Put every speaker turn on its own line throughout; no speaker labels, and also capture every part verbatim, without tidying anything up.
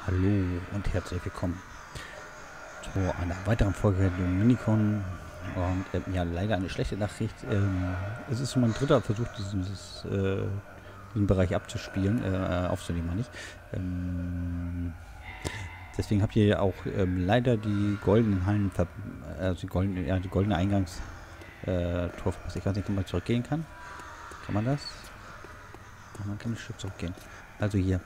Hallo und herzlich willkommen zu einer weiteren Folge Dominicon. Und äh, ja, leider eine schlechte Nachricht. Ähm, es ist schon mein dritter Versuch, dieses, äh, diesen Bereich abzuspielen, äh, aufzunehmen, nicht. Ähm, deswegen habt ihr ja auch ähm, leider die goldenen Hallen, ver also die goldene, ja, die goldene Eingangs äh, Tor verpasst. Ich weiß nicht, ob man zurückgehen kann. Kann man das? Ja, man kann ein Stück zurückgehen. Also hier.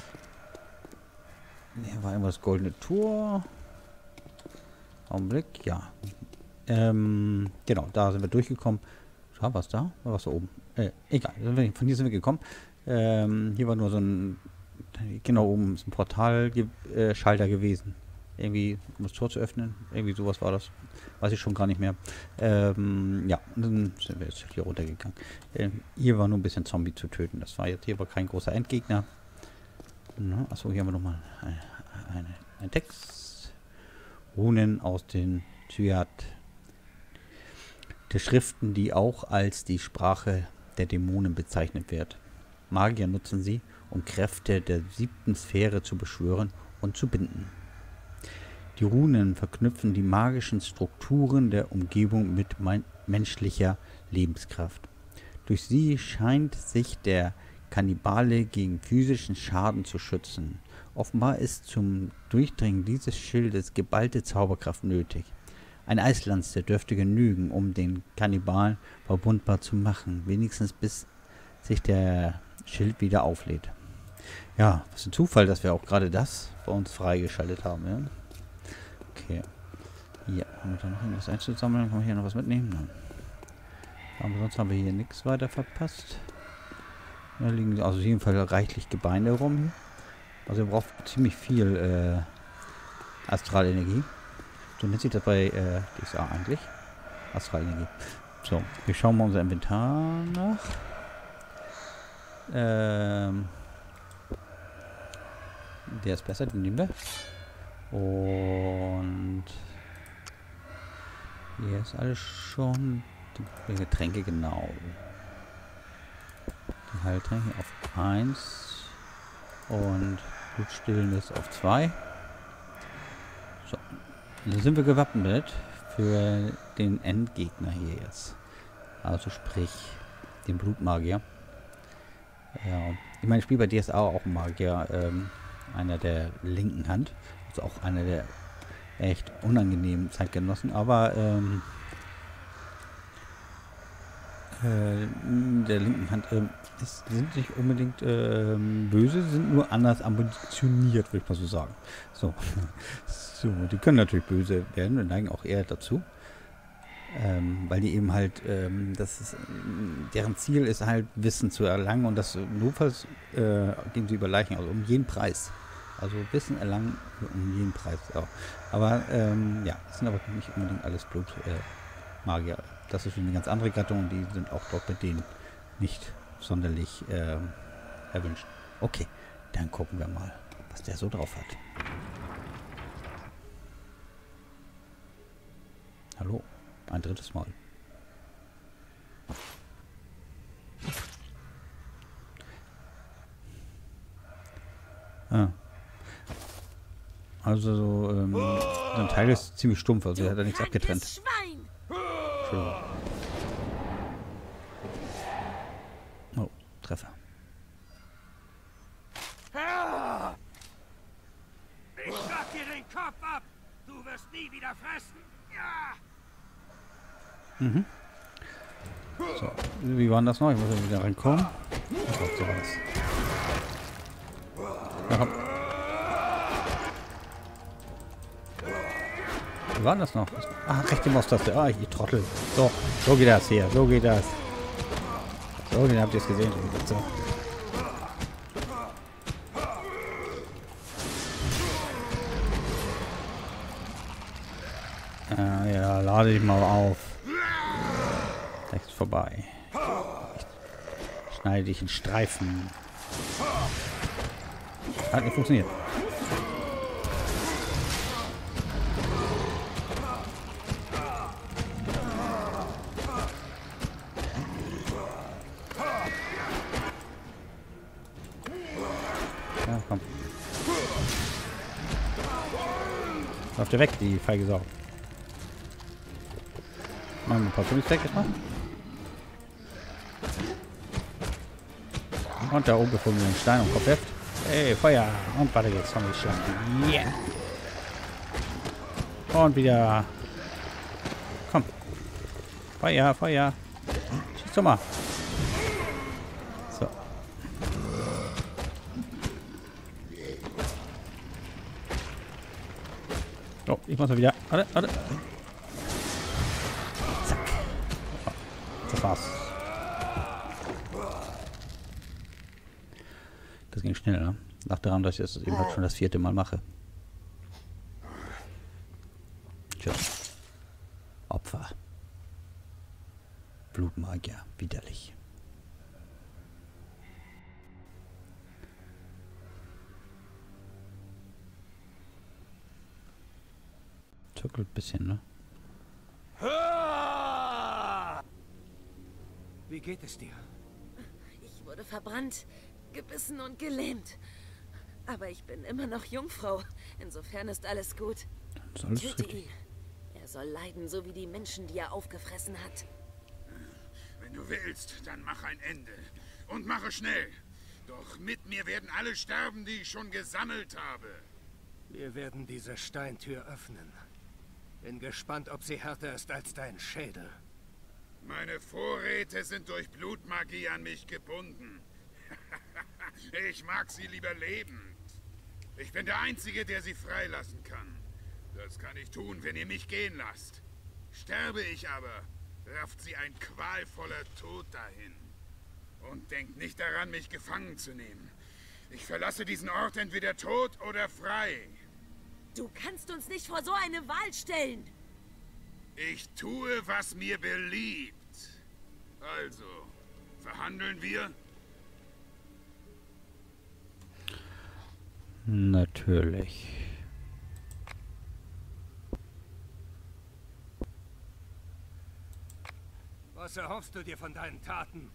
Hier war irgendwas goldene Tor. Augenblick, ja. Ähm, genau, da sind wir durchgekommen. War was da? War was da oben? Äh, egal, von hier sind wir gekommen. Ähm, hier war nur so ein, genau oben ist ein Portalschalter äh, gewesen. Irgendwie, um das Tor zu öffnen. Irgendwie sowas war das. Weiß ich schon gar nicht mehr. Ähm, ja, und dann sind wir jetzt hier runtergegangen. Ähm, hier war nur ein bisschen Zombie zu töten. Das war jetzt hier aber kein großer Endgegner. Na, achso, hier haben wir nochmal eine, eine, einen Text. Runen aus den Tyat der Schriften, die auch als die Sprache der Dämonen bezeichnet wird. Magier nutzen sie, um Kräfte der siebten Sphäre zu beschwören und zu binden. Die Runen verknüpfen die magischen Strukturen der Umgebung mit menschlicher Lebenskraft. Durch sie scheint sich der Kannibale gegen physischen Schaden zu schützen. Offenbar ist zum Durchdringen dieses Schildes geballte Zauberkraft nötig. Ein Eislanze dürfte genügen, um den Kannibalen verwundbar zu machen, wenigstens bis sich der Schild wieder auflädt. Ja, was ein Zufall, dass wir auch gerade das bei uns freigeschaltet haben. Ja? Okay. Ja, haben wir da noch irgendwas einzusammeln? Kann man hier noch was mitnehmen? Nein. Aber sonst haben wir hier nichts weiter verpasst. Da liegen also auf jeden Fall reichlich Gebeine rum hier. Also ihr braucht ziemlich viel äh, Astralenergie. So nennt sich das bei äh, D S A eigentlich. Astralenergie. So, wir schauen mal unser Inventar nach. Ähm, der ist besser, den nehmen wir. Und hier ist alles schon. Die Getränke, genau. Die Heiltränke auf eins. Und Blutstillendes auf zwei. So. Dann sind wir gewappnet für den Endgegner hier jetzt. Also sprich, den Blutmagier. Ja, ich meine, ich spiele bei D S A auch einen Magier, ähm, einer der linken Hand. Also auch einer der echt unangenehmen Zeitgenossen, aber ähm, äh, der linken Hand ähm, ist, sind nicht unbedingt ähm, böse, sind nur anders ambitioniert, würde ich mal so sagen. So. So, die können natürlich böse werden und neigen auch eher dazu. Ähm, weil die eben halt, ähm, das ist, deren Ziel ist halt, Wissen zu erlangen und das notfalls äh, gehen sie über Leichen, also um jeden Preis. Also Wissen erlangen um jeden Preis. Ja. Aber ähm, ja, das sind aber nicht unbedingt alles Blutmagier. Äh, das ist eine ganz andere Gattung und die sind auch dort mit denen nicht sonderlich äh, erwünscht. Okay, dann gucken wir mal, was der so drauf hat. Hallo, ein drittes Mal. Ah. Also so, ähm, sein Teil ist ziemlich stumpf, also er hat da nichts abgetrennt. Entschuldigung. Oh, Treffer.
Ich schlag dir den Kopf ab! Du wirst nie wieder fressen! Ja!
Mhm. So, wie war das noch? Ich muss ja wieder reinkommen. Oh Gott, so war das. Ja, wie war das noch? Ah, rechte Maustaste. Ah, ich Trottel. So, so geht das hier. So geht das. So, den habt ihr es gesehen. So. Ah, ja, lade dich mal auf. Ist vorbei. Ich schneide dich in Streifen. Hat nicht funktioniert. Ja, komm. Läuft der weg, die feige Sau. Machen wir ein paar Zombies weg erstmal. Und da oben bevor mir den Stein am Kopf heft. Ey, Feuer! Und weiter geht's. Zombie schlachten. Yeah! Und wieder. Komm. Feuer, Feuer. Schieß doch mal. So. Oh, ich muss mal wieder. Warte, warte. Zack. Oh, das war's. Das ging schnell, ne? Lag daran, dass ich das eben halt schon das vierte Mal mache. Tschüss. Opfer. Blutmagier. Widerlich. Zuckelt ein bisschen, ne?
Wie geht es dir?
Ich wurde verbrannt, gebissen und gelähmt. Aber ich bin immer noch Jungfrau. Insofern ist alles gut.
Das ist alles
Töte
richtig.
ihn. Er soll leiden, so wie die Menschen, die er aufgefressen hat.
Wenn du willst, dann mach ein Ende. Und mache schnell. Doch mit mir werden alle sterben, die ich schon gesammelt habe.
Wir werden diese Steintür öffnen. Bin gespannt, ob sie härter ist als dein Schädel.
Meine Vorräte sind durch Blutmagie an mich gebunden. Ich mag sie lieber lebend. Ich bin der Einzige, der sie freilassen kann. Das kann ich tun, wenn ihr mich gehen lasst. Sterbe ich aber, rafft sie ein qualvoller Tod dahin. Und denkt nicht daran, mich gefangen zu nehmen. Ich verlasse diesen Ort entweder tot oder frei.
Du kannst uns nicht vor so eine Wahl stellen.
Ich tue, was mir beliebt. Also, verhandeln wir?
Natürlich.
Was erhoffst du dir von deinen Taten?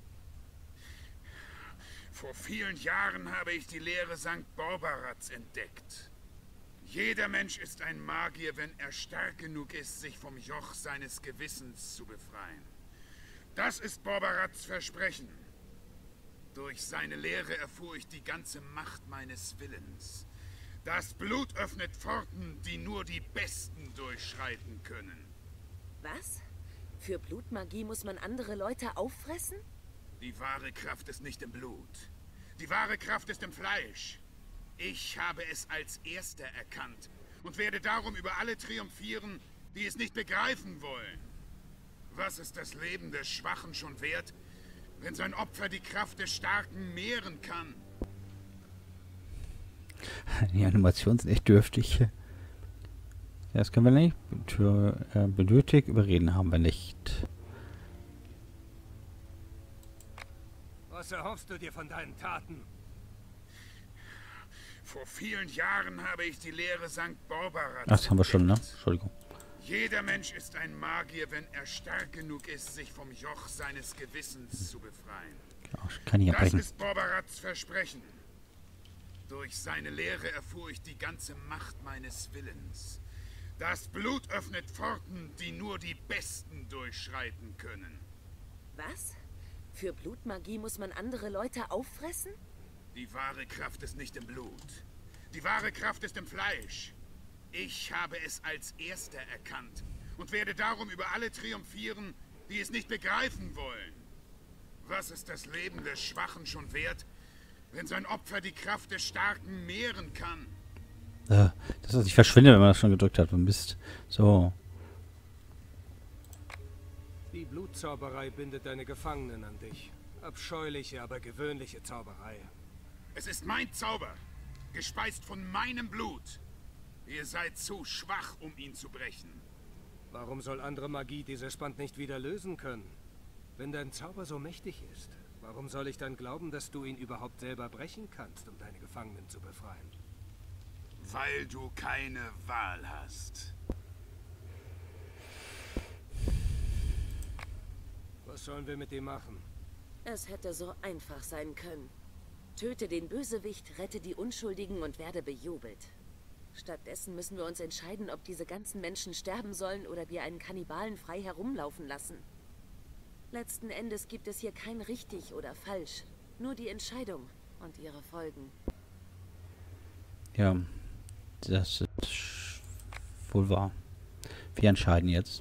Vor vielen Jahren habe ich die Lehre Sankt Borbarats entdeckt. Jeder Mensch ist ein Magier, wenn er stark genug ist, sich vom Joch seines Gewissens zu befreien. Das ist Borbarats Versprechen. Durch seine Lehre erfuhr ich die ganze Macht meines Willens. Das Blut öffnet Pforten, die nur die Besten durchschreiten können.
Was? Für Blutmagie muss man andere Leute auffressen?
Die wahre Kraft ist nicht im Blut. Die wahre Kraft ist im Fleisch. Ich habe es als Erster erkannt und werde darum über alle triumphieren, die es nicht begreifen wollen. Was ist das Leben des Schwachen schon wert, wenn sein Opfer die Kraft des Starken mehren kann?
Die Animationen sind echt dürftig. Ja, das können wir nicht. Für, äh, benötigt, überreden haben wir nicht.
Was erhoffst du dir von deinen Taten?
Vor vielen Jahren habe ich die Lehre Sankt Borbarats.
Ach, das haben wir schon, ne? Entschuldigung.
Jeder Mensch ist ein Magier, wenn er stark genug ist, sich vom Joch seines Gewissens zu befreien.
Ja, ich kann nicht
Das
abbrechen.
ist Borbarats Versprechen. Durch seine Lehre erfuhr ich die ganze Macht meines Willens. Das Blut öffnet Pforten, die nur die Besten durchschreiten können.
Was? Für Blutmagie muss man andere Leute auffressen?
Die wahre Kraft ist nicht im Blut. Die wahre Kraft ist im Fleisch. Ich habe es als Erster erkannt und werde darum über alle triumphieren, die es nicht begreifen wollen. Was ist das Leben des Schwachen schon wert, wenn sein Opfer die Kraft des Starken mehren kann?
Äh, das ist nicht verschwindet, wenn man das schon gedrückt hat. Mist. So.
Die Blutzauberei bindet deine Gefangenen an dich. Abscheuliche, aber gewöhnliche Zauberei.
Es ist mein Zauber, gespeist von meinem Blut. Ihr seid zu schwach, um ihn zu brechen.
Warum soll andere Magie dieses Band nicht wieder lösen können? Wenn dein Zauber so mächtig ist, warum soll ich dann glauben, dass du ihn überhaupt selber brechen kannst, um deine Gefangenen zu befreien?
Weil du keine Wahl hast.
Was sollen wir mit dem machen?
Es hätte so einfach sein können. Töte den Bösewicht, rette die Unschuldigen und werde bejubelt. Stattdessen müssen wir uns entscheiden, ob diese ganzen Menschen sterben sollen oder wir einen Kannibalen frei herumlaufen lassen. Letzten Endes gibt es hier kein richtig oder falsch, nur die Entscheidung und ihre Folgen.
Ja, das ist wohl wahr. Wir entscheiden jetzt.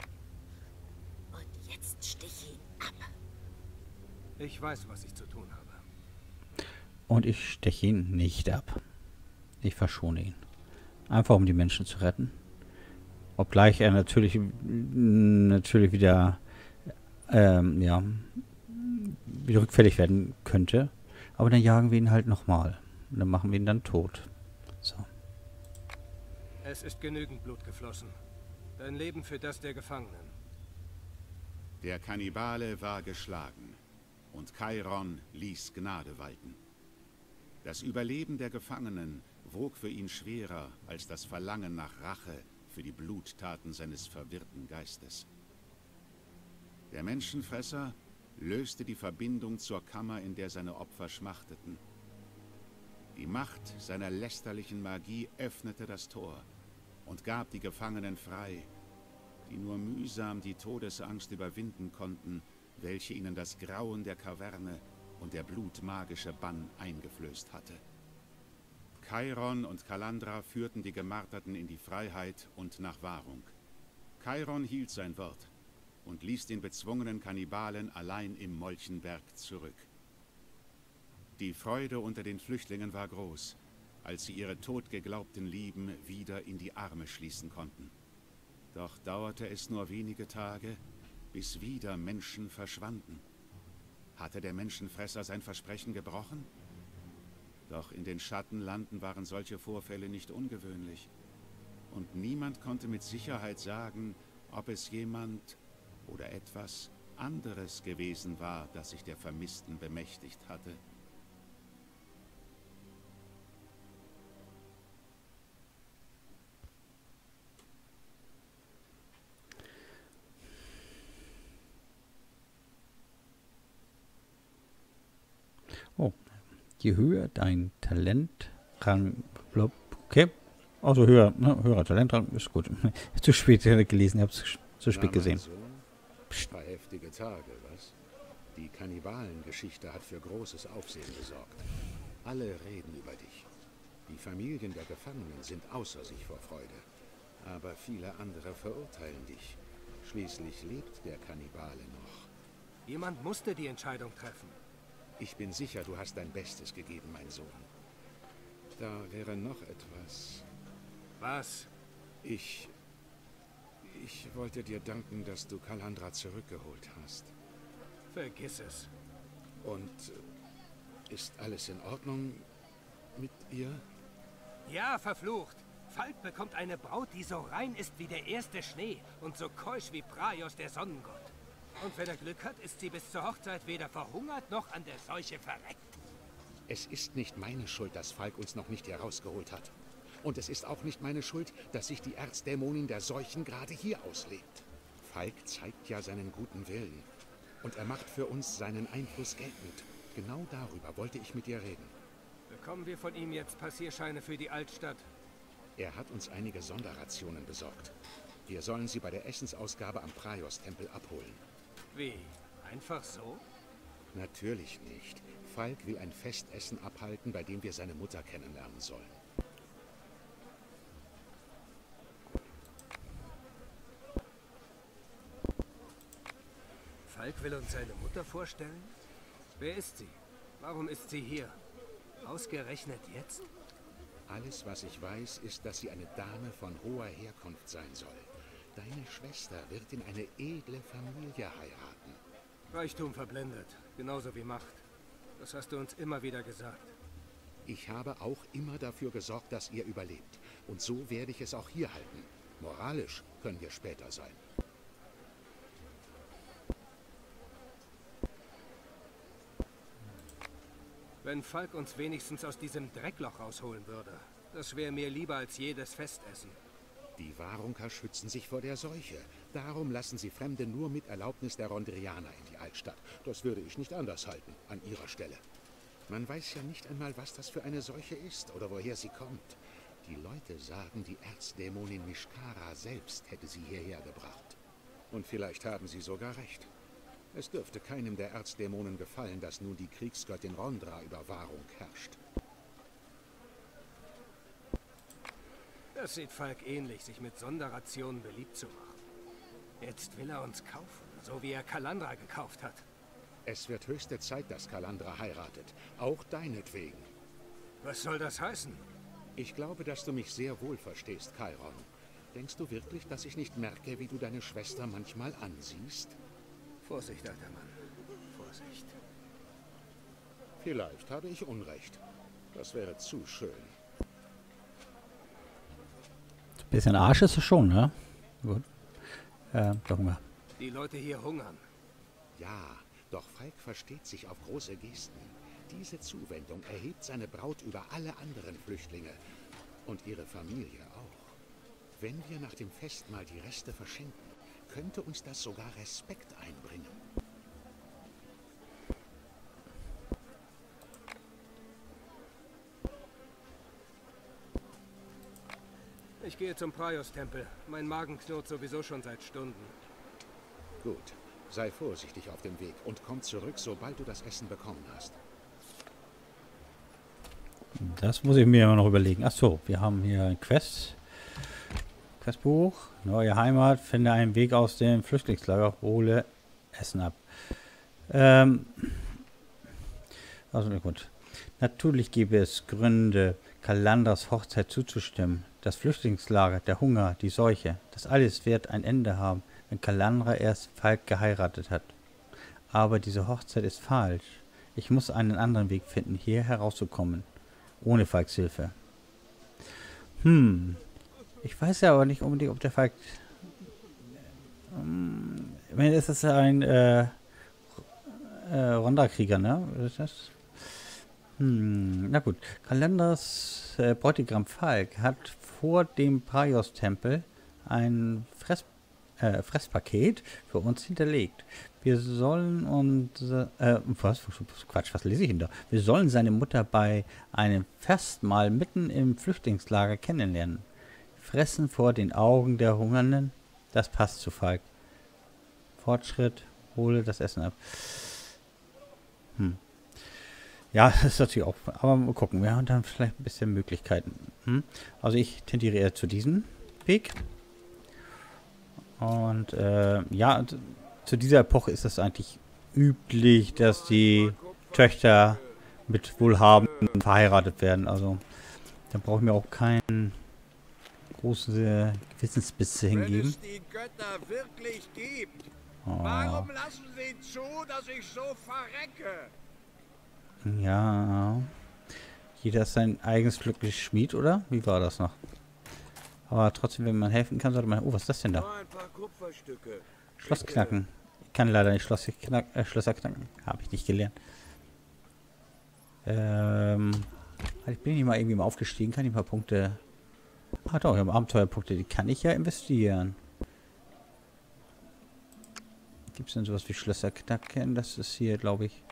Und jetzt stich ihn ab.
Ich weiß, was ich zu tun habe.
Und ich steche ihn nicht ab. Ich verschone ihn. Einfach um die Menschen zu retten. Obgleich er natürlich natürlich wieder ähm, ja wieder rückfällig werden könnte. Aber dann jagen wir ihn halt nochmal. Und dann machen wir ihn dann tot. So.
Es ist genügend Blut geflossen. Dein Leben für das der Gefangenen.
Der Kannibale war geschlagen und Chiron ließ Gnade walten. Das Überleben der Gefangenen wog für ihn schwerer als das Verlangen nach Rache für die Bluttaten seines verwirrten Geistes. Der Menschenfresser löste die Verbindung zur Kammer, in der seine Opfer schmachteten. Die Macht seiner lästerlichen Magie öffnete das Tor und gab die Gefangenen frei, die nur mühsam die Todesangst überwinden konnten, welche ihnen das Grauen der Kaverne und der blutmagische Bann eingeflößt hatte. Chiron und Kalandra führten die Gemarterten in die Freiheit und nach Wahrung. Chiron hielt sein Wort und ließ den bezwungenen Kannibalen allein im Molchenberg zurück. Die Freude unter den Flüchtlingen war groß, als sie ihre totgeglaubten Lieben wieder in die Arme schließen konnten. Doch dauerte es nur wenige Tage, bis wieder Menschen verschwanden. Hatte der Menschenfresser sein Versprechen gebrochen? Doch in den Schattenlanden waren solche Vorfälle nicht ungewöhnlich. Und niemand konnte mit Sicherheit sagen, ob es jemand oder etwas anderes gewesen war, das sich der Vermissten bemächtigt hatte.
Oh, je höher dein Talentrang, okay, also höher, ne, höherer Talentrang ist gut. Zu spät gelesen, ich habe es zu spät gesehen.
Psst. Paar heftige Tage, was? Die Kannibalengeschichte hat für großes Aufsehen gesorgt. Alle reden über dich. Die Familien der Gefangenen sind außer sich vor Freude. Aber viele andere verurteilen dich. Schließlich lebt der Kannibale noch.
Jemand musste die Entscheidung treffen.
Ich bin sicher, du hast dein Bestes gegeben, mein Sohn. Da wäre noch etwas.
Was?
Ich... Ich wollte dir danken, dass du Kalandra zurückgeholt hast.
Vergiss es.
Und ist alles in Ordnung mit ihr?
Ja, verflucht. Falk bekommt eine Braut, die so rein ist wie der erste Schnee und so keusch wie Praios, der Sonnengott. Und wenn er Glück hat, ist sie bis zur Hochzeit weder verhungert noch an der Seuche verreckt.
Es ist nicht meine Schuld, dass Falk uns noch nicht herausgeholt hat. Und es ist auch nicht meine Schuld, dass sich die Erzdämonin der Seuchen gerade hier auslebt. Falk zeigt ja seinen guten Willen. Und er macht für uns seinen Einfluss geltend. Genau darüber wollte ich mit dir reden.
Bekommen wir von ihm jetzt Passierscheine für die Altstadt?
Er hat uns einige Sonderrationen besorgt. Wir sollen sie bei der Essensausgabe am Praios-Tempel abholen.
Wie? Einfach so?
Natürlich nicht. Falk will ein Festessen abhalten, bei dem wir seine Mutter kennenlernen sollen.
Falk will uns seine Mutter vorstellen? Wer ist sie? Warum ist sie hier? Ausgerechnet jetzt?
Alles, was ich weiß, ist, dass sie eine Dame von hoher Herkunft sein soll. Deine Schwester wird in eine edle Familie heiraten.
Reichtum verblendet, genauso wie Macht. Das hast du uns immer wieder gesagt.
Ich habe auch immer dafür gesorgt, dass ihr überlebt. Und so werde ich es auch hier halten. Moralisch können wir später sein.
Wenn Falk uns wenigstens aus diesem Dreckloch rausholen würde, das wäre mir lieber als jedes Festessen.
Die Varunker schützen sich vor der Seuche. Darum lassen sie Fremde nur mit Erlaubnis der Rondrianer in die Altstadt. Das würde ich nicht anders halten, an ihrer Stelle. Man weiß ja nicht einmal, was das für eine Seuche ist oder woher sie kommt. Die Leute sagen, die Erzdämonin Mishkara selbst hätte sie hierher gebracht. Und vielleicht haben sie sogar recht. Es dürfte keinem der Erzdämonen gefallen, dass nun die Kriegsgöttin Rondra über Wahrung herrscht.
Das sieht Falk ähnlich, sich mit Sonderrationen beliebt zu machen. Jetzt will er uns kaufen, so wie er Kalandra gekauft hat.
Es wird höchste Zeit, dass Kalandra heiratet. Auch deinetwegen.
Was soll das heißen?
Ich glaube, dass du mich sehr wohl verstehst, Chiron. Denkst du wirklich, dass ich nicht merke, wie du deine Schwester manchmal ansiehst?
Vorsicht, alter Mann. Vorsicht.
Vielleicht habe ich Unrecht. Das wäre zu schön.
Ein bisschen Arsch ist es schon, ne? Gut. Äh, der Hunger.
Die Leute hier hungern.
Ja, doch Falk versteht sich auf große Gesten. Diese Zuwendung erhebt seine Braut über alle anderen Flüchtlinge und ihre Familie auch. Wenn wir nach dem Fest mal die Reste verschenken, könnte uns das sogar Respekt einbringen.
Ich gehe zum Praios-Tempel. Mein Magen knurrt sowieso schon seit Stunden.
Gut, sei vorsichtig auf dem Weg und komm zurück, sobald du das Essen bekommen hast.
Das muss ich mir immer noch überlegen. Ach so, wir haben hier ein Quest. Questbuch. Neue Heimat. Finde einen Weg aus dem Flüchtlingslager. Hole Essen ab. Ähm. Also gut. Natürlich gäbe es Gründe, Kalandras Hochzeit zuzustimmen. Das Flüchtlingslager, der Hunger, die Seuche. Das alles wird ein Ende haben, wenn Kalandra erst Falk geheiratet hat. Aber diese Hochzeit ist falsch. Ich muss einen anderen Weg finden, hier herauszukommen. Ohne Falks Hilfe. Hm. Ich weiß ja aber nicht unbedingt, ob der Falk... Ähm, ich meine, ist das ein äh, äh, Rondra-Krieger, ne? Was ist das? Hm, na gut. Kalandras äh, Bräutigam Falk hat vor dem Praios-Tempel ein Fress, äh, Fresspaket für uns hinterlegt. Wir sollen uns... Äh, was? Quatsch, was lese ich denn da? Wir sollen seine Mutter bei einem Festmahl mitten im Flüchtlingslager kennenlernen. Fressen vor den Augen der Hungernden, das passt zu Falk. Fortschritt, hole das Essen ab. Hm. Ja, das ist natürlich auch, aber mal gucken, wir haben dann vielleicht ein bisschen Möglichkeiten. Hm? Also ich tendiere eher zu diesem Weg. Und äh, ja, zu dieser Epoche ist es eigentlich üblich, dass die Töchter mit Wohlhabenden verheiratet werden. Also da brauche ich mir auch keinen große Gewissensbisse hingeben.
Wenn es die Götter wirklich gibt,
Oh.
warum lassen sie zu, dass ich so verrecke?
Ja. Jeder ist sein eigenes glückliches Schmied, oder? Wie war das noch? Aber trotzdem, wenn man helfen kann, sollte man... Oh, was ist das denn da?
Nur ein paar Kupferstücke.
Schloss knacken. Ich kann leider nicht Schloss knack, äh, Schlösser knacken. Habe ich nicht gelernt. Ähm... Ich bin nicht mal irgendwie mal aufgestiegen. Kann ich mal Punkte... Ah doch, ich habe Abenteuerpunkte. Die kann ich ja investieren. Gibt es denn sowas wie Schlösser knacken? Das ist hier, glaube ich...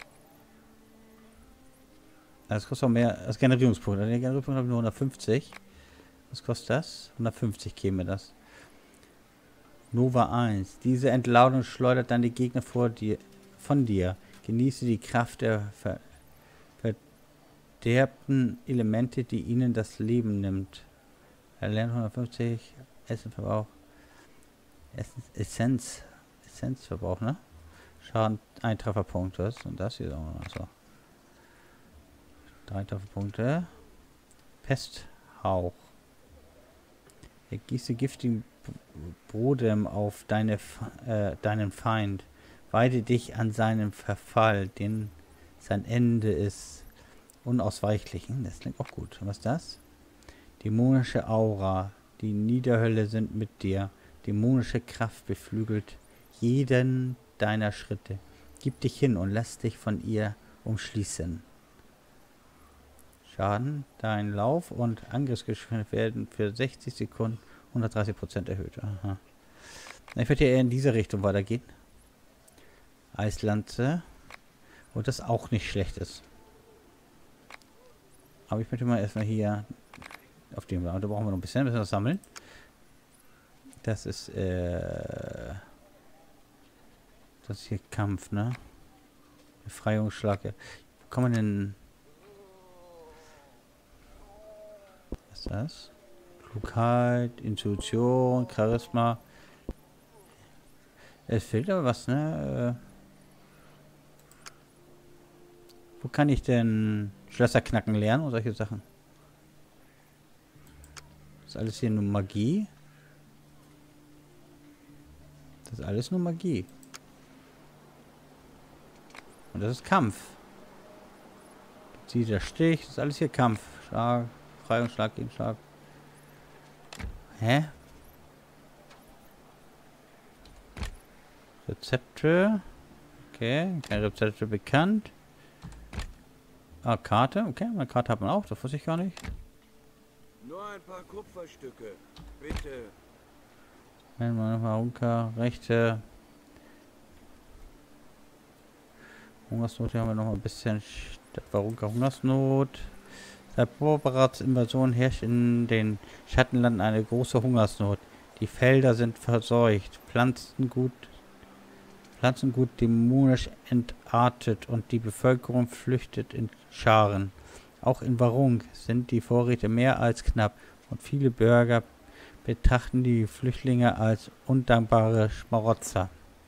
Das kostet auch mehr als Generierungspunkte. Der Generierungspunkt habe ich nur hundertfünfzig. Was kostet das? hundertfünfzig käme das. Nova eins. Diese Entladung schleudert dann die Gegner vor dir, von dir. Genieße die Kraft der ver verderbten Elemente, die ihnen das Leben nimmt. Erlernt hundertfünfzig. Essenverbrauch. Essens, Essenz. Essenzverbrauch, ne? Schaden, ein Trefferpunkt. Was? Und das hier auch noch so. Drei Trefferpunkte. Pesthauch. Ergieße giftigen Brodem auf deine, äh, deinen Feind. Weide dich an seinem Verfall, den sein Ende ist unausweichlich. Das klingt auch gut. Was ist das? Dämonische Aura. Die Niederhölle sind mit dir. Dämonische Kraft beflügelt jeden deiner Schritte. Gib dich hin und lass dich von ihr umschließen. Schaden, dein Lauf und Angriffsgeschwindigkeit werden für sechzig Sekunden hundertdreißig Prozent erhöht. Aha. Ich würde ja eher in diese Richtung weitergehen. Eislanze. Und das auch nicht schlecht ist. Aber ich möchte mal erstmal hier Auf dem da brauchen wir noch ein bisschen, müssen wir das sammeln. Das ist, äh... Das ist hier Kampf, ne? Befreiungsschlag. Wo kann man denn... Was ist das? Klugheit, Intuition, Charisma. Es fehlt aber was, ne? Äh, wo kann ich denn Schlösser knacken lernen und solche Sachen? Das ist alles hier nur Magie. Das ist alles nur Magie. Und das ist Kampf. Zieht der Stich, das ist alles hier Kampf. Schlag, Befreiungsschlag, Gegenschlag. Hä? Rezepte. Okay, keine Rezepte bekannt. Ah, Karte. Okay, eine Karte hat man auch, das wusste ich gar nicht.
Nur ein paar Kupferstücke, bitte.
Wenn man Marunka, Rechte. Hungersnot, hier haben wir noch ein bisschen. Marunka, Hungersnot. Seit Borbarats Invasion herrscht in den Schattenlanden eine große Hungersnot. Die Felder sind verseucht, Pflanzengut, Pflanzengut dämonisch entartet und die Bevölkerung flüchtet in Scharen. Auch in Varung sind die Vorräte mehr als knapp und viele Bürger betrachten die Flüchtlinge als undankbare Schmarotzer.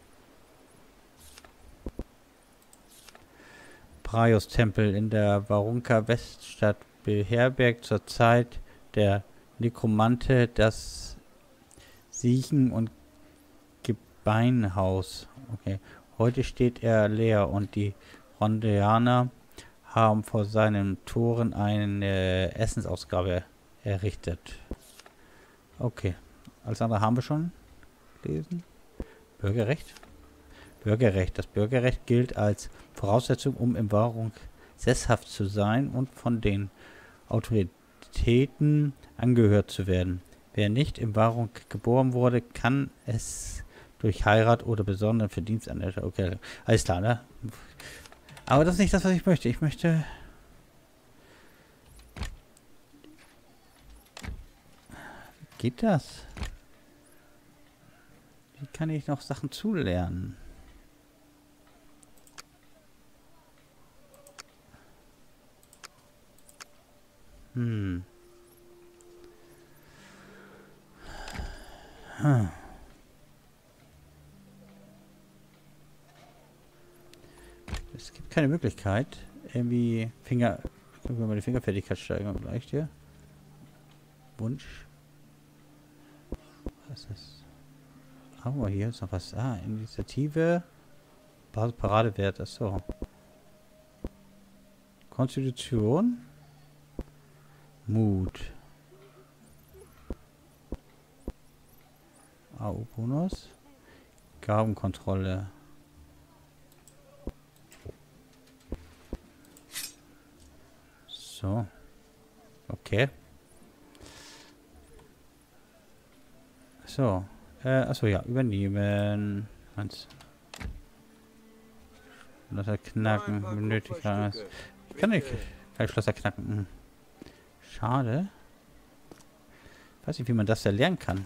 Praios-Tempel in der Varunka Weststadt beherbergt zur Zeit der Nekromante das Siechen- und Gebeinhaus. Okay. Heute steht er leer und die Rondeaner haben vor seinen Toren eine Essensausgabe errichtet. Okay. Alles andere haben wir schon gelesen. Bürgerrecht. Bürgerrecht. Das Bürgerrecht gilt als Voraussetzung, um in Wahrung sesshaft zu sein und von den Autoritäten angehört zu werden. Wer nicht in Wahrung geboren wurde, kann es durch Heirat oder besonderen Verdienst an der... Okay, alles klar, ne? Aber das ist nicht das, was ich möchte. Ich möchte... Wie geht das? Wie kann ich noch Sachen zulernen? Hm. Hm. Es gibt keine Möglichkeit, irgendwie Finger... Können wir mal die Fingerfertigkeit steigern vielleicht hier? Wunsch. Was ist das? Aber hier ist noch was. Ah, Initiative. Basis Paradewert. Achso. Konstitution. Mut. A U-Bonus. Gabenkontrolle. So. Okay. So. Äh, achso, ja. Übernehmen. Hans. Schlösser knacken. Benötigt alles. Ich kann nicht. Kein Schlösser knacken. Hm. Schade. Ich weiß nicht, wie man das da lernen kann.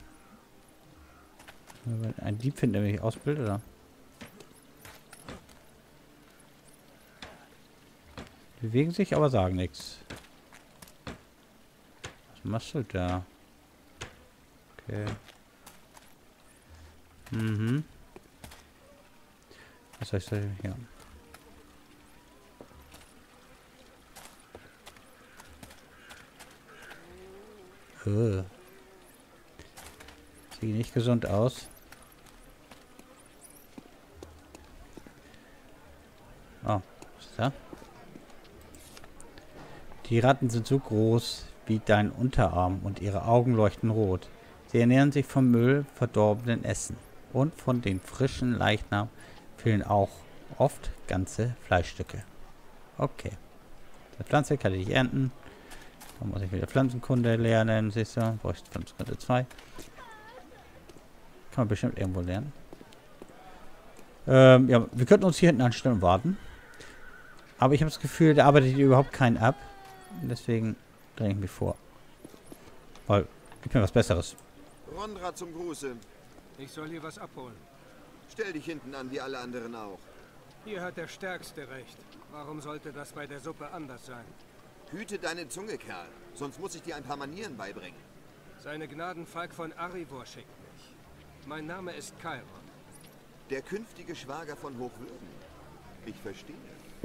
Ein Dieb finden, der mich ausbildet, oder? Bewegen sich, aber sagen nichts. Was machst du da? Okay. Mhm. Was heißt das hier? Uh. Sieht nicht gesund aus. Oh, was ist da? Die Ratten sind so groß wie dein Unterarm und ihre Augen leuchten rot. Sie ernähren sich vom Müll, verdorbenen Essen. Und von den frischen Leichnam fehlen auch oft ganze Fleischstücke. Okay. Die Pflanze kann ich ernten. Dann muss ich wieder Pflanzenkunde lernen, siehst du? Brauche ich Pflanzenkunde zwei. Kann man bestimmt irgendwo lernen. Ähm, ja, wir könnten uns hier hinten anstellen und warten. Aber ich habe das Gefühl, der arbeitet hier überhaupt keinen ab. Deswegen drehe ich mich vor. Weil, gib mir was Besseres.
Rondra zum Gruße.
Ich soll hier was abholen.
Stell dich hinten an, wie alle anderen auch.
Hier hat der Stärkste recht. Warum sollte das bei der Suppe anders sein?
Hüte deine Zunge, Kerl. Sonst muss ich dir ein paar Manieren beibringen.
Seine Gnaden Falk von Arivor schickt mich. Mein Name ist Chiron.
Der künftige Schwager von Hochwürden. Ich verstehe.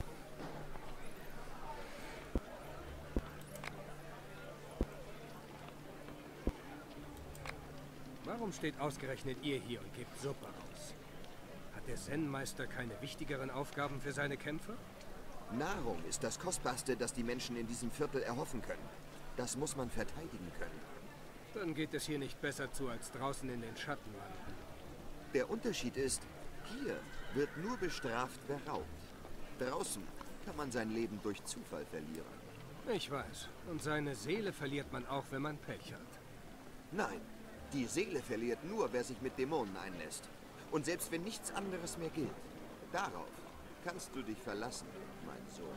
Warum steht ausgerechnet ihr hier und gebt Suppe aus? Hat der Zen-Meister keine wichtigeren Aufgaben für seine Kämpfer?
Nahrung ist das Kostbarste, das die Menschen in diesem Viertel erhoffen können. Das muss man verteidigen können.
Dann geht es hier nicht besser zu als draußen in den Schattenlanden.
Der Unterschied ist, hier wird nur bestraft, wer raubt. Draußen kann man sein Leben durch Zufall verlieren.
Ich weiß. Und seine Seele verliert man auch, wenn man Pech hat.
Nein, die Seele verliert nur, wer sich mit Dämonen einlässt. Und selbst wenn nichts anderes mehr gilt, darauf kannst du dich verlassen, mein Sohn.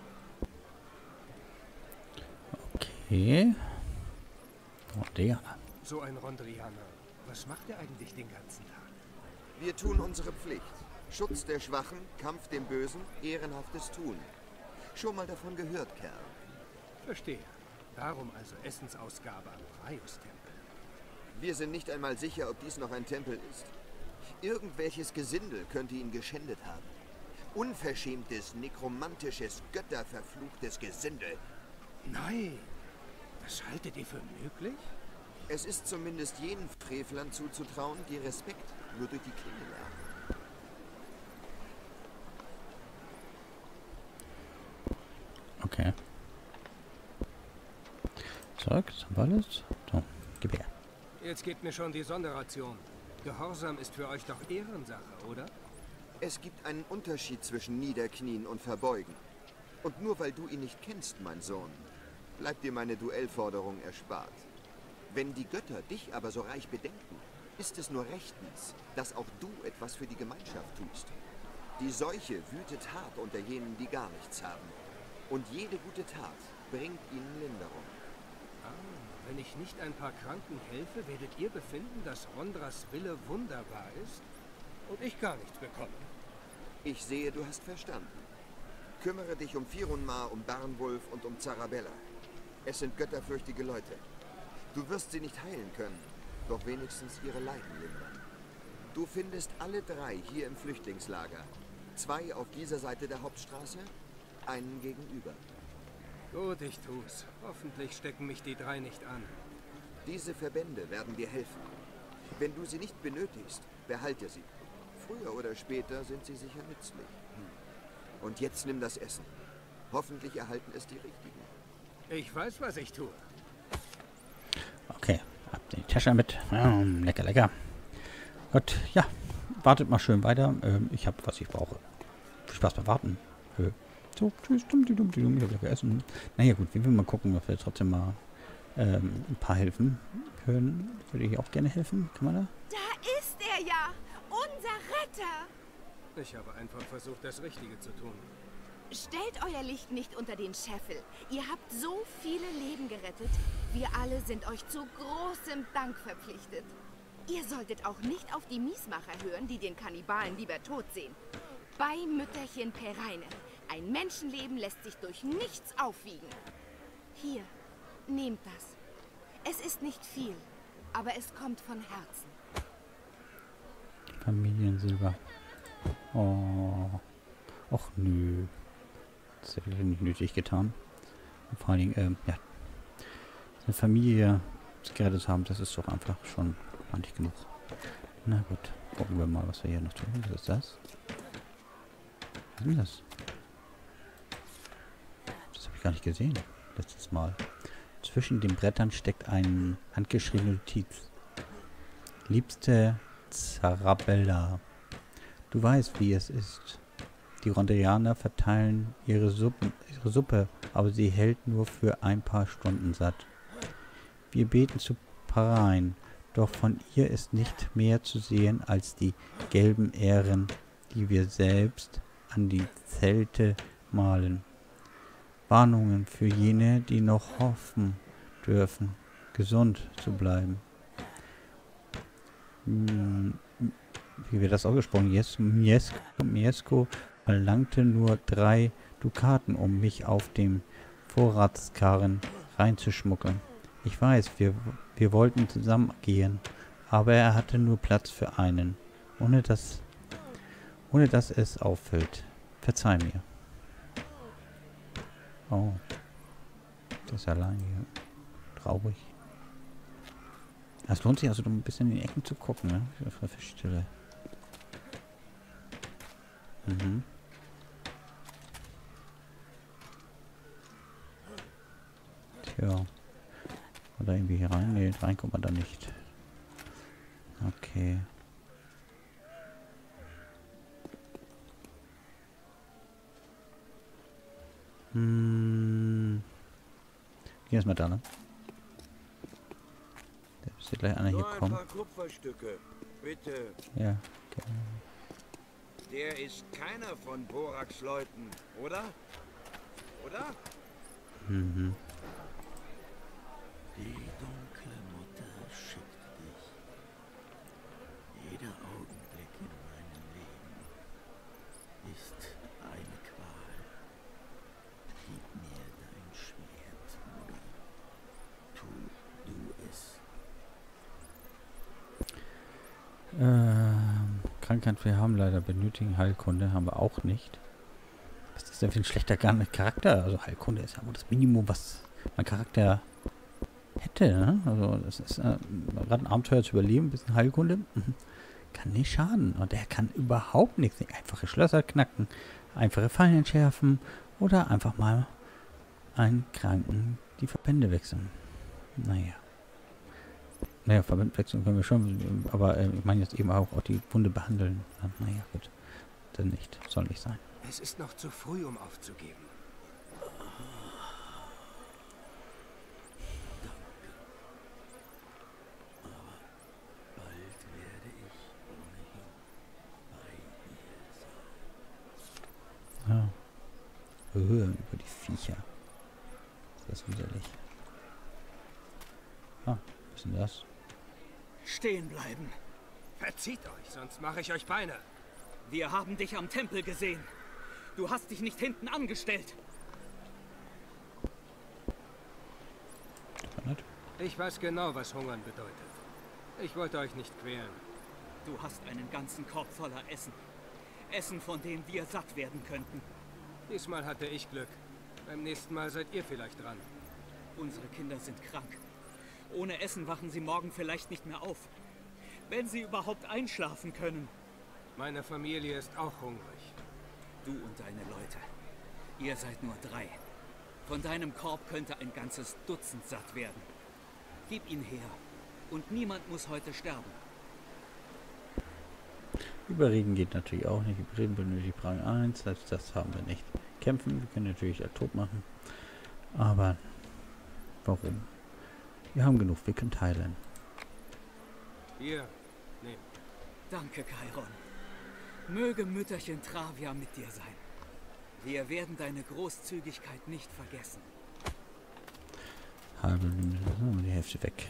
Okay. Rondrianer.
So ein Rondrianer. Was macht er eigentlich den ganzen Tag?
Wir tun unsere Pflicht. Schutz der Schwachen, Kampf dem Bösen, ehrenhaftes Tun. Schon mal davon gehört, Kerl.
Verstehe. Darum also Essensausgabe am Praios-Tempel.
Wir sind nicht einmal sicher, ob dies noch ein Tempel ist. Irgendwelches Gesindel könnte ihn geschändet haben. Unverschämtes, nekromantisches, götterverfluchtes Gesindel.
Nein! Das haltet ihr für möglich?
Es ist zumindest jenen Frevlern zuzutrauen, die Respekt nur durch die Klinge lernen.
Okay. Zurück, zum alles. So, gib her.
Jetzt gebt mir schon die Sonderration. Gehorsam ist für euch doch Ehrensache, oder?
Es gibt einen Unterschied zwischen Niederknien und Verbeugen. Und nur weil du ihn nicht kennst, mein Sohn, bleibt dir meine Duellforderung erspart. Wenn die Götter dich aber so reich bedenken, ist es nur rechtens, dass auch du etwas für die Gemeinschaft tust. Die Seuche wütet hart unter jenen, die gar nichts haben. Und jede gute Tat bringt ihnen Linderung.
Ah, wenn ich nicht ein paar Kranken helfe, werdet ihr befinden, dass Rondras Wille wunderbar ist und ich gar nichts bekomme.
Ich sehe, du hast verstanden. Kümmere dich um Firunmar, um Barnwulf und um Zarabella. Es sind götterfürchtige Leute. Du wirst sie nicht heilen können, doch wenigstens ihre Leiden lindern. Du findest alle drei hier im Flüchtlingslager. Zwei auf dieser Seite der Hauptstraße, einen gegenüber.
Gut, ich tu's. Hoffentlich stecken mich die drei nicht an.
Diese Verbände werden dir helfen. Wenn du sie nicht benötigst, behalte sie. Früher oder später sind sie sicher nützlich. Und jetzt nimm das Essen. Hoffentlich erhalten es die Richtigen.
Ich weiß, was ich tue.
Okay, ab die Tasche mit. Ähm, lecker, lecker. Gut, ja. Wartet mal schön weiter. Ähm, ich habe, was ich brauche. Viel Spaß beim Warten. Äh, so, tschüss, dumm, dumm, dumm, dumm, ich habe lecker essen. Naja gut, wir werden mal gucken, ob wir trotzdem mal ähm, ein paar helfen können. Würde ich auch gerne helfen. Kann man da?
Da ist er ja! Unser Retter!
Ich habe einfach versucht, das Richtige zu tun.
Stellt euer Licht nicht unter den Scheffel. Ihr habt so viele Leben gerettet. Wir alle sind euch zu großem Dank verpflichtet. Ihr solltet auch nicht auf die Miesmacher hören, die den Kannibalen lieber tot sehen. Bei Mütterchen Pereine. Ein Menschenleben lässt sich durch nichts aufwiegen. Hier, nehmt das. Es ist nicht viel, aber es kommt von Herzen.
Familiensilber. Oh. Och nö. Das hätte ich nicht nötig getan. Und vor allen Dingen, ähm, ja. Eine Familie gerettet haben, das ist doch einfach schon nicht genug. Na gut. Gucken wir mal, was wir hier noch tun. Was ist das? Was ist denn das? Das habe ich gar nicht gesehen. Letztes Mal. Zwischen den Brettern steckt eine handgeschriebene Notiz. Liebste Zarabella. Du weißt, wie es ist. Die Rondrianer verteilen ihre, Suppen, ihre Suppe, aber sie hält nur für ein paar Stunden satt. Wir beten zu Parein, doch von ihr ist nicht mehr zu sehen als die gelben Ähren, die wir selbst an die Zelte malen. Warnungen für jene, die noch hoffen dürfen. gesund zu bleiben. Hm, wie wird das ausgesprochen? Yes, Miesko, Miesko verlangte nur drei Dukaten, um mich auf dem Vorratskarren reinzuschmuggeln. Ich weiß, wir, wir wollten zusammen gehen, aber er hatte nur Platz für einen, ohne dass, ohne dass es auffällt. Verzeih mir. Oh. Das ist allein hier. Traurig. Es lohnt sich also ein bisschen in die Ecken zu gucken, ne? Ich feststelle. Mhm. Tja. Oder irgendwie hier rein? Ne, rein kommt man da nicht. Okay. Hm. Hier ist mal da, ne? Da müsste gleich einer hier
Nur ein
kommen.
paar Kupferstücke, bitte.
Ja, okay.
Der ist keiner von Boraks Leuten, oder? Oder?
Mhm.
Die dunkle Mutter schickt dich. Jeder Augenblick in meinem Leben ist eine Qual. Gib mir dein Schwert, Mutter. Tu du es.
Ähm, Krankheit wir haben leider, benötigen Heilkunde haben wir auch nicht. Was ist denn für ein schlechter Charakter? Also Heilkunde ist ja wohl das Minimum, was mein Charakter hätte, ne? Also das ist äh, gerade ein Abenteuer zu überleben, ein bisschen Heilkunde. Mhm. Kann nicht schaden. Und er kann überhaupt nichts. Einfache Schlösser knacken, einfache Fallen entschärfen oder einfach mal einen Kranken die Verbände wechseln. Naja. Naja, Verbände wechseln können wir schon, aber äh, ich meine jetzt eben auch, auch die Wunde behandeln. Ja, naja, gut. Dann nicht. Soll nicht sein.
Es ist noch zu früh, um aufzugeben.
Bald werde ich ohnehin bei dir sein.
Ja. Hören über die Viecher. Das ist widerlich. Ah, was ist denn das?
Stehen bleiben.
Verzieht euch, sonst mache ich euch Beine.
Wir haben dich am Tempel gesehen. Du hast dich nicht hinten angestellt.
Ich weiß genau, was Hungern bedeutet. Ich wollte euch nicht quälen.
Du hast einen ganzen Korb voller Essen. Essen, von dem wir satt werden könnten.
Diesmal hatte ich Glück. Beim nächsten Mal seid ihr vielleicht dran.
Unsere Kinder sind krank. Ohne Essen wachen sie morgen vielleicht nicht mehr auf. Wenn sie überhaupt einschlafen können.
Meine Familie ist auch hungrig.
Du und deine Leute. Ihr seid nur drei. Von deinem Korb könnte ein ganzes Dutzend satt werden. Gib ihn her. Und niemand muss heute sterben.
Überreden geht natürlich auch nicht. Überreden benötigt Rang eins. Selbst das haben wir nicht. Kämpfen, wir können natürlich tot machen. Aber warum? Wir haben genug, wir können teilen.
Hier, nehmen.
Danke, Chiron. Möge Mütterchen Travia mit dir sein. Wir werden deine Großzügigkeit nicht vergessen.
Halbe die Hälfte weg.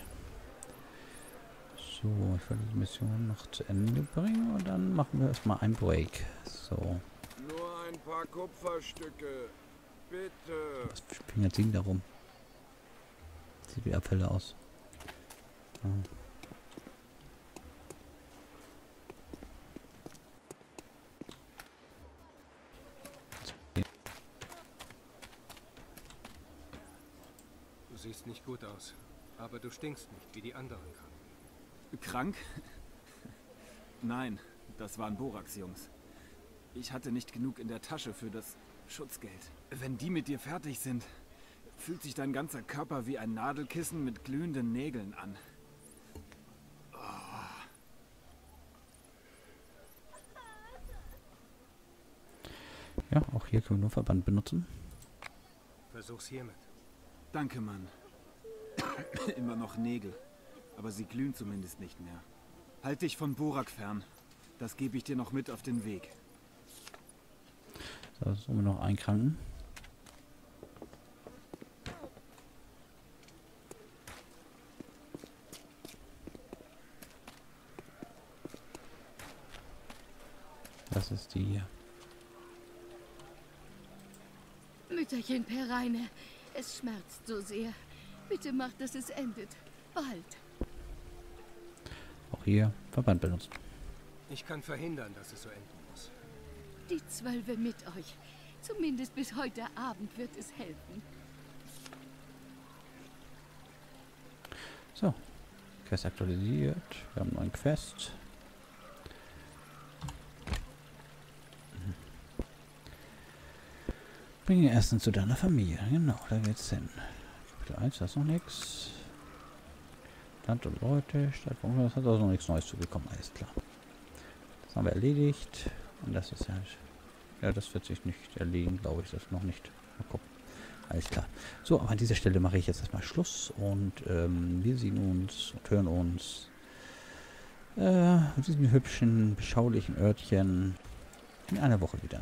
So, ich will die Mission noch zu Ende bringen und dann machen wir erstmal einen Break. So.
Nur ein paar Kupferstücke. Bitte.
Was fingert sie da rum? Sieht wie Abfälle aus. Ja.
Du siehst nicht gut aus, aber du stinkst nicht wie die anderen Kranken.
Krank? Nein, das waren Boraks Jungs. Ich hatte nicht genug in der Tasche für das Schutzgeld. Wenn die mit dir fertig sind, fühlt sich dein ganzer Körper wie ein Nadelkissen mit glühenden Nägeln an. Oh.
Ja, auch hier können wir nur Verband benutzen.
Versuch's hiermit.
Danke, Mann. Immer noch Nägel. Aber sie glühen zumindest nicht mehr. Halt dich von Borak fern. Das gebe ich dir noch mit auf den Weg.
So, jetzt haben wir noch einen Kranken. Das ist die hier.
Mütterchen Pereine, es schmerzt so sehr. Bitte mach, dass es endet. Bald.
Auch hier Verband benutzen.
Ich kann verhindern, dass es so enden muss.
Die Zwölfe mit euch. Zumindest bis heute Abend wird es helfen.
So. Quest aktualisiert. Wir haben einen neuen Quest. Bringe Essen zu deiner Familie. Genau, da geht's hin. Kapitel eins, da ist noch nichts. Land und Leute, Stadt, das hat also noch nichts Neues zugekommen, alles klar. Das haben wir erledigt. Und das ist halt. Ja, das wird sich nicht erledigen, glaube ich, das noch nicht. Mal gucken. Alles klar. So, aber an dieser Stelle mache ich jetzt erstmal Schluss und ähm, wir sehen uns und hören uns äh, mit diesem hübschen, beschaulichen Örtchen in einer Woche wieder.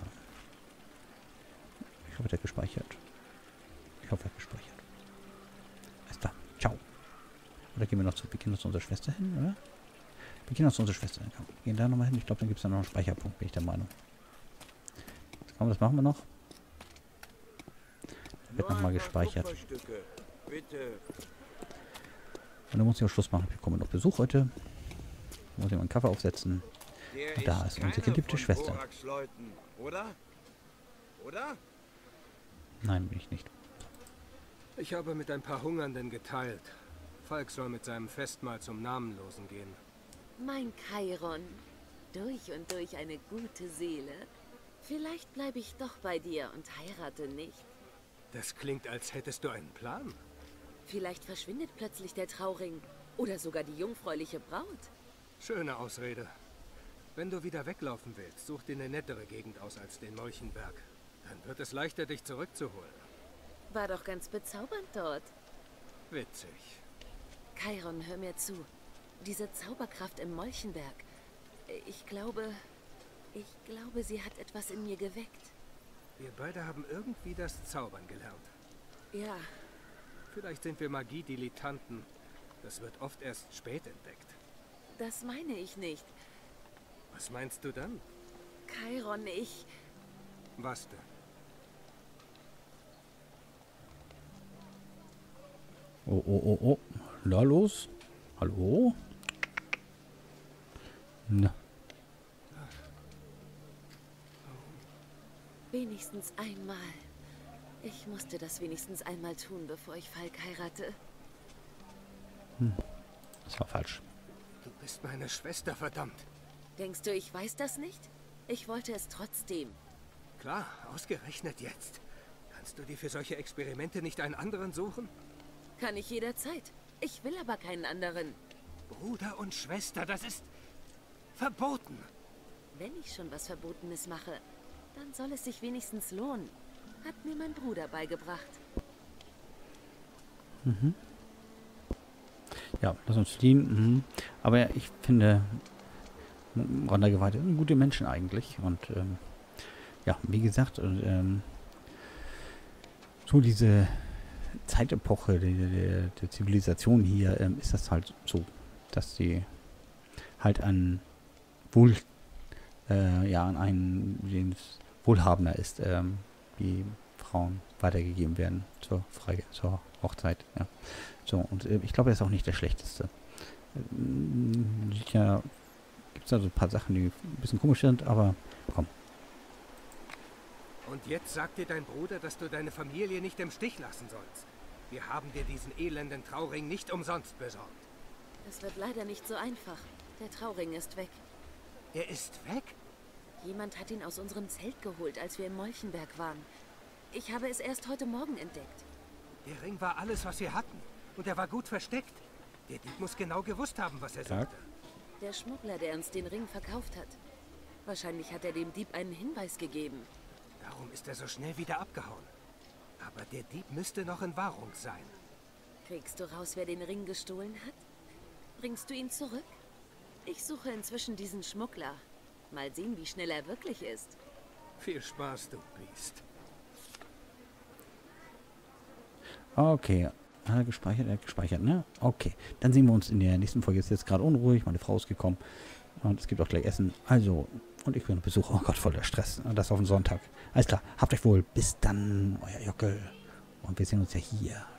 Ich hoffe, der hat gespeichert. Ich hoffe, er hat gespeichert. Alles klar. Ciao. Oder gehen wir noch zu, wir gehen noch zu unserer Schwester hin, oder? Wir gehen noch zu unserer Schwester hin. Wir gehen da nochmal hin. Ich glaube, dann gibt es da noch einen Speicherpunkt, bin ich der Meinung. Komm, das machen wir noch. Da wird nochmal gespeichert.
Bitte.
Und dann muss ich auch Schluss machen. Wir bekommen noch Besuch heute. Muss ich mal einen Kaffee aufsetzen.
Der
Und da ist unsere geliebte
von
Schwester.
Boraks Leuten, oder? Oder?
Nein, bin ich nicht.
Ich habe mit ein paar Hungernden geteilt. Falk soll mit seinem Festmahl zum Namenlosen gehen.
Mein Chiron. Durch und durch eine gute Seele. Vielleicht bleibe ich doch bei dir und heirate nicht.
Das klingt, als hättest du einen Plan.
Vielleicht verschwindet plötzlich der Trauring. Oder sogar die jungfräuliche Braut.
Schöne Ausrede. Wenn du wieder weglaufen willst, such dir eine nettere Gegend aus als den Molchenberg. Dann wird es leichter, dich zurückzuholen.
War doch ganz bezaubernd dort.
Witzig.
Chiron, hör mir zu. Diese Zauberkraft im Molchenberg. Ich glaube... Ich glaube, sie hat etwas in mir geweckt.
Wir beide haben irgendwie das Zaubern gelernt.
Ja.
Vielleicht sind wir Magie-Dilettanten. Das wird oft erst spät entdeckt.
Das meine ich nicht.
Was meinst du dann?
Chiron, ich...
Was denn?
Oh, oh, oh, oh. Da los. Hallo? Na.
Wenigstens einmal. Ich musste das wenigstens einmal tun, bevor ich Falk heirate.
Hm. Das war falsch.
Du bist meine Schwester, verdammt.
Denkst du, ich weiß das nicht? Ich wollte es trotzdem.
Klar, ausgerechnet jetzt. Kannst du dir für solche Experimente nicht einen anderen suchen?
Kann ich jederzeit. Ich will aber keinen anderen.
Bruder und Schwester, das ist verboten.
Wenn ich schon was Verbotenes mache, dann soll es sich wenigstens lohnen. Hat mir mein Bruder beigebracht.
Mhm. Ja, lass uns fliehen. Mhm. Aber ich finde, Wandergeweihte sind gute Menschen eigentlich. Und ähm, ja, wie gesagt, ähm, so diese Zeitepoche der, der, der Zivilisation hier ähm, ist das halt so, dass sie halt an wohl äh, ja an einen, den es wohlhabender ist, ähm, die Frauen weitergegeben werden zur Frage, zur Hochzeit. Ja. So, und äh, ich glaube, er ist auch nicht der schlechteste. Äh, sicher gibt es also ein paar Sachen, die ein bisschen komisch sind, aber komm.
Und jetzt sagt dir dein Bruder, dass du deine Familie nicht im Stich lassen sollst. Wir haben dir diesen elenden Trauring nicht umsonst besorgt.
Das wird leider nicht so einfach. Der Trauring ist weg.
Er ist weg?
Jemand hat ihn aus unserem Zelt geholt, als wir im Molchenberg waren. Ich habe es erst heute Morgen entdeckt.
Der Ring war alles, was wir hatten. Und er war gut versteckt. Der Dieb muss genau gewusst haben, was er sagte.
Der Schmuggler, der uns den Ring verkauft hat. Wahrscheinlich hat er dem Dieb einen Hinweis gegeben.
Darum ist er so schnell wieder abgehauen. Aber der Dieb müsste noch in Wahrung sein.
Kriegst du raus, wer den Ring gestohlen hat? Bringst du ihn zurück? Ich suche inzwischen diesen Schmuggler. Mal sehen, wie schnell er wirklich ist.
Viel Spaß, du Biest.
Okay. Hat er gespeichert? Er hat gespeichert, ne? Okay. Dann sehen wir uns in der nächsten Folge. Ist jetzt gerade unruhig. Meine Frau ist gekommen. Und es gibt auch gleich Essen. Also, und ich bin noch Besuch. Oh Gott, voll der Stress. Das auf den Sonntag. Alles klar, habt euch wohl. Bis dann, euer Jockel. Und wir sehen uns ja hier.